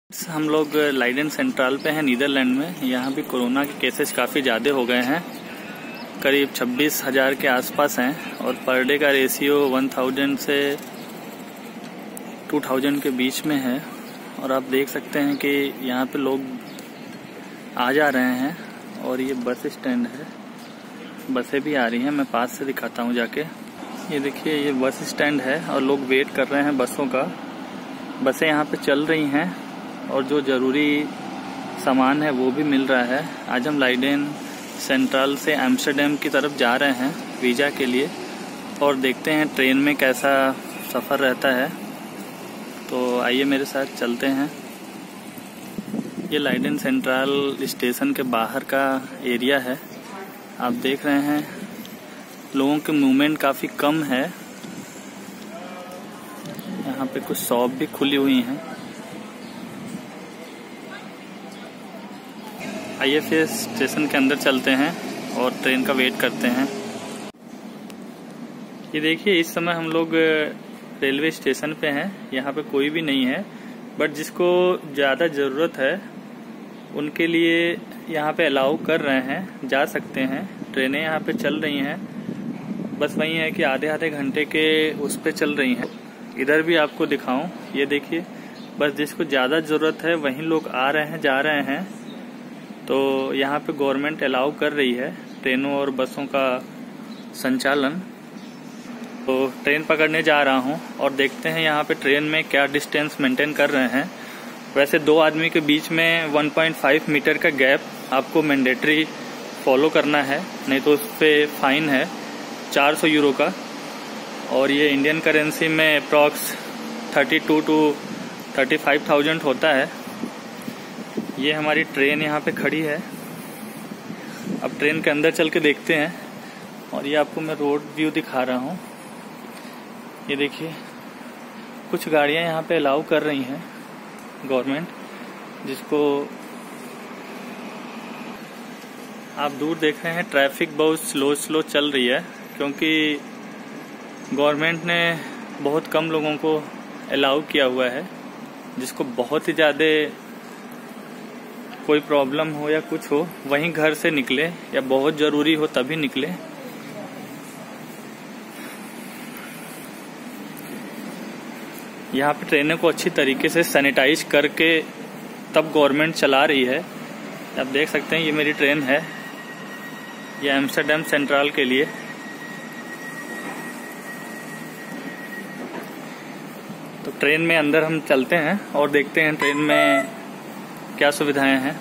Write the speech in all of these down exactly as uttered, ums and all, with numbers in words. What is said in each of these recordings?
हम लोग लाइडेन सेंट्रल पे हैं नीदरलैंड में। यहाँ भी कोरोना के केसेस काफ़ी ज़्यादा हो गए हैं, करीब छब्बीस हज़ार के आसपास हैं और पर डे का रेशियो वन थाउजेंड से टू थाउजेंड के बीच में है। और आप देख सकते हैं कि यहाँ पे लोग आ जा रहे हैं और ये बस स्टैंड है, बसें भी आ रही हैं। मैं पास से दिखाता हूँ जाके। ये देखिए, ये बस स्टैंड है और लोग वेट कर रहे हैं बसों का। बसें यहाँ पे चल रही हैं और जो ज़रूरी सामान है वो भी मिल रहा है। आज हम लाइडेन सेंट्रल से एम्स्टर्डम की तरफ जा रहे हैं वीज़ा के लिए और देखते हैं ट्रेन में कैसा सफ़र रहता है। तो आइए मेरे साथ चलते हैं। ये लाइडेन सेंट्रल स्टेशन के बाहर का एरिया है। आप देख रहे हैं लोगों के मूवमेंट काफ़ी कम है। यहाँ पे कुछ शॉप भी खुली हुई हैं। आइए फिर स्टेशन के अंदर चलते हैं और ट्रेन का वेट करते हैं। ये देखिए, इस समय हम लोग रेलवे स्टेशन पे हैं। यहाँ पे कोई भी नहीं है, बट जिसको ज़्यादा ज़रूरत है उनके लिए यहाँ पे अलाउ कर रहे हैं, जा सकते हैं। ट्रेनें यहाँ पे चल रही हैं, बस वही है कि आधे आधे घंटे के उस पे चल रही हैं। इधर भी आपको दिखाऊं, ये देखिए, बस जिसको ज़्यादा ज़रूरत है वहीं लोग आ रहे हैं, जा रहे हैं। तो यहाँ पे गवर्नमेंट अलाउ कर रही है ट्रेनों और बसों का संचालन। तो ट्रेन पकड़ने जा रहा हूँ और देखते हैं यहाँ पे ट्रेन में क्या डिस्टेंस मेंटेन कर रहे हैं। वैसे दो आदमी के बीच में वन पॉइंट फाइव मीटर का गैप आपको मैंडेटरी फॉलो करना है, नहीं तो उस पर फाइन है चार सौ यूरो का। और ये इंडियन करेंसी में approx thirty two to thirty five thousand होता है। ये हमारी ट्रेन यहाँ पे खड़ी है। अब ट्रेन के अंदर चल के देखते हैं और ये आपको मैं रोड व्यू दिखा रहा हूँ। ये देखिए, कुछ गाड़ियाँ यहाँ पे अलाउ कर रही हैं गवर्नमेंट, जिसको आप दूर देख रहे हैं। ट्रैफिक बहुत स्लो स्लो चल रही है क्योंकि गवर्नमेंट ने बहुत कम लोगों को अलाउ किया हुआ है। जिसको बहुत ही ज़्यादा कोई प्रॉब्लम हो या कुछ हो वहीं घर से निकले, या बहुत ज़रूरी हो तभी निकले। यहाँ पे ट्रेनों को अच्छी तरीके से सैनिटाइज करके तब गवर्नमेंट चला रही है। आप देख सकते हैं, ये मेरी ट्रेन है, ये एम्स्टर्डम सेंट्रल के लिए। तो ट्रेन में अंदर हम चलते हैं और देखते हैं ट्रेन में क्या सुविधाएं हैं।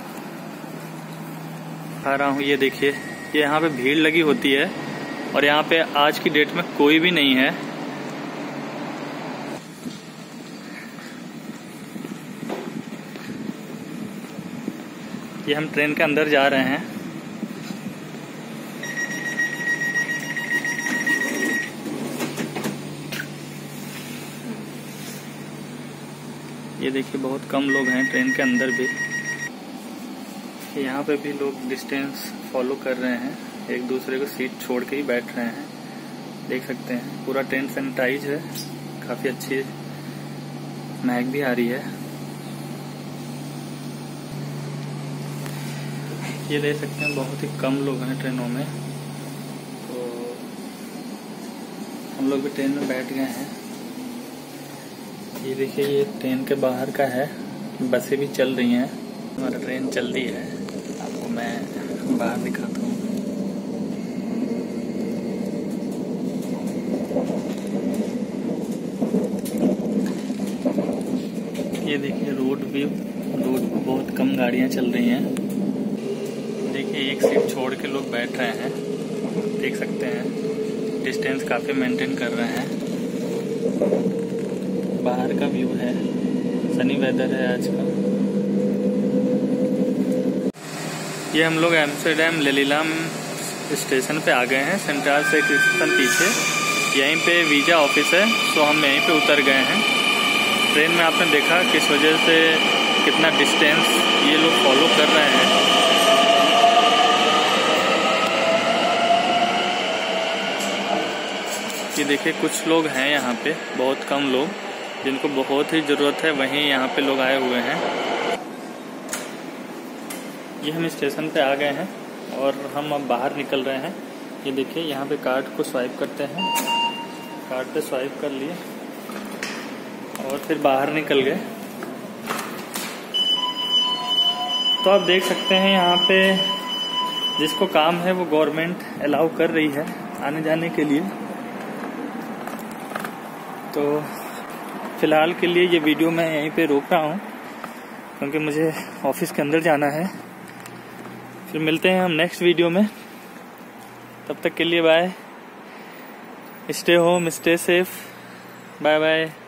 आ रहा हूँ, ये देखिए, ये यहाँ पे भीड़ लगी होती है और यहाँ पे आज की डेट में कोई भी नहीं है। ये हम ट्रेन के अंदर जा रहे हैं। ये देखिए, बहुत कम लोग हैं ट्रेन के अंदर भी। यहाँ पे भी लोग डिस्टेंस फॉलो कर रहे हैं, एक दूसरे को सीट छोड़ के ही बैठ रहे हैं। देख सकते हैं पूरा ट्रेन सैनिटाइज है, काफ़ी अच्छी महक भी आ रही है। ये देख सकते हैं, बहुत ही कम लोग हैं ट्रेनों में। तो हम लोग भी ट्रेन में बैठ गए हैं। ये देखिए, ये ट्रेन के बाहर का है, बसें भी चल रही हैं। हमारा ट्रेन चल रही है, आपको मैं बाहर दिखाता हूँ। ये देखिए रोड व्यू, रोड पर बहुत कम गाड़ियाँ चल रही हैं। देखिए, एक सीट छोड़ के लोग बैठ रहे हैं, देख सकते हैं डिस्टेंस काफ़ी मेंटेन कर रहे हैं। बाहर का व्यू है, सनी वेदर है आज का। ये हम लोग एम्स्टर्डम लेलीलाम स्टेशन पे आ गए हैं। सेंट्रल से एक स्टेशन पीछे, यहीं पे वीज़ा ऑफिस है, तो हम यहीं पे उतर गए हैं। ट्रेन में आपने देखा किस वजह से कितना डिस्टेंस ये लोग फॉलो कर रहे हैं। ये देखिए, कुछ लोग हैं यहाँ पे, बहुत कम लोग। जिनको बहुत ही ज़रूरत है वहीं यहाँ पे लोग आए हुए हैं। ये हम स्टेशन पे आ गए हैं और हम अब बाहर निकल रहे हैं। ये देखिए यहाँ पे कार्ड को स्वाइप करते हैं, कार्ड पे स्वाइप कर लिए और फिर बाहर निकल गए। तो आप देख सकते हैं यहाँ पे जिसको काम है वो गवर्नमेंट अलाउ कर रही है आने जाने के लिए। तो फिलहाल के लिए ये वीडियो मैं यहीं पे रोक रहा हूँ क्योंकि मुझे ऑफिस के अंदर जाना है। फिर मिलते हैं हम नेक्स्ट वीडियो में, तब तक के लिए bye, stay home, stay safe, bye bye.